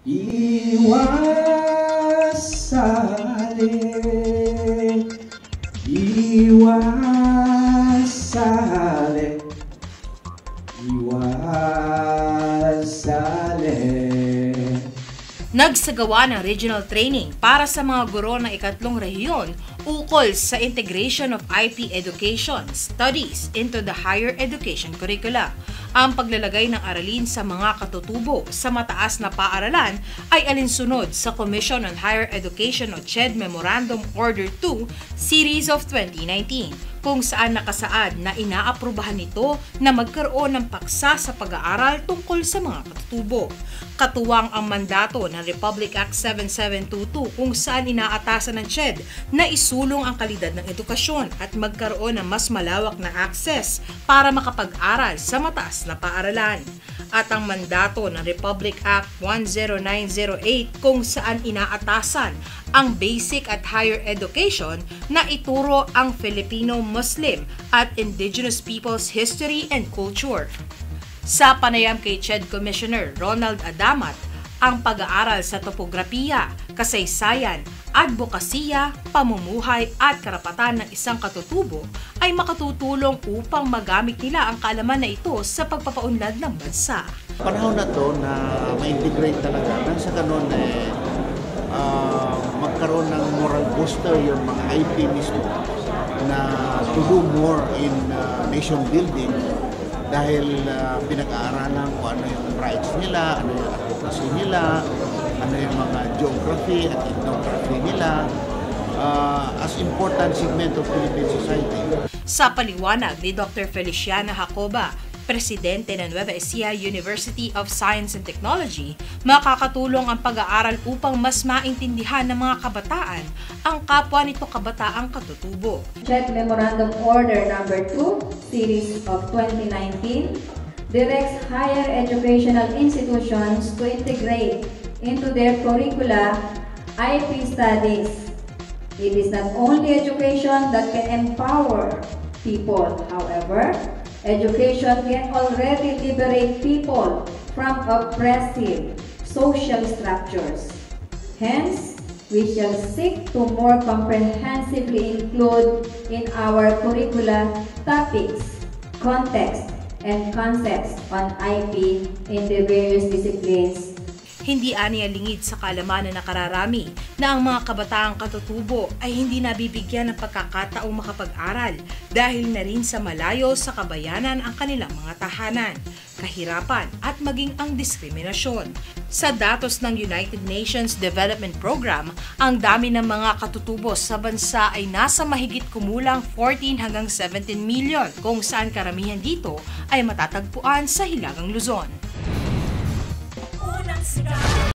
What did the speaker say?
Iwasale, iwasale, iwasale. Nagsagawa ng regional training para sa mga guro ng ikatlong rehiyon ukol sa integration of IP education studies into the higher education curricula. Ang paglalagay ng aralin sa mga katutubo sa mataas na paaralan ay alinsunod sa Commission on Higher Education o CHED Memorandum Order 2 Series of 2019, kung saan nakasaad na inaaprubahan nito na magkaroon ng paksa sa pag-aaral tungkol sa mga katutubo. Katuwang ang mandato ng Republic Act 7722 kung saan inaatasan ng CHED na isulong ang kalidad ng edukasyon at magkaroon ng mas malawak na access para makapag-aral sa mataas na paaralan. At ang mandato ng Republic Act 10908 kung saan inaatasan ang basic at higher education na ituro ang Filipino, Muslim at Indigenous people's history and culture. Sa panayam kay CHED Commissioner Ronald Adamat, ang pag-aaral sa topografiya, kasaysayan, advokasya, pamumuhay at karapatan ng isang katutubo ay makatutulong upang magamit nila ang kaalaman na ito sa pagpapaunlad ng bansa. Panahon na to na ma-integrate talaga nang sa ganun magkaroon ng moral booster yung mga IP mismo na to do more in nation building dahil pinag-aaralan kung ano yung rights nila, ano yung advocacy nila, ano yung mga geography at ethnography nila as important segment of Philippine society. Sa paliwanag ni Dr. Feliciana Jacoba, Presidente ng Nueva Ecija University of Science and Technology, makakatulong ang pag-aaral upang mas maintindihan ng mga kabataan ang kapwa nito kabataang katutubo. CHED Memorandum Order Number 2, Series of 2019, directs higher educational institutions to integrate into their curricula IP studies. It is not only education that can empower people, however, education can already liberate people from oppressive social structures. Hence, we shall seek to more comprehensively include in our curricula topics, context, and concepts on IP in the various disciplines. Hindi aniya lingid sa kaalaman na nakararami na ang mga kabataang katutubo ay hindi nabibigyan ng pagkakataong makapag-aral dahil na rin sa malayo sa kabayanan ang kanilang mga tahanan, kahirapan at maging ang diskriminasyon. Sa datos ng United Nations Development Program, ang dami ng mga katutubo sa bansa ay nasa mahigit kumulang 14 hanggang 17 million kung saan karamihan dito ay matatagpuan sa Hilagang Luzon.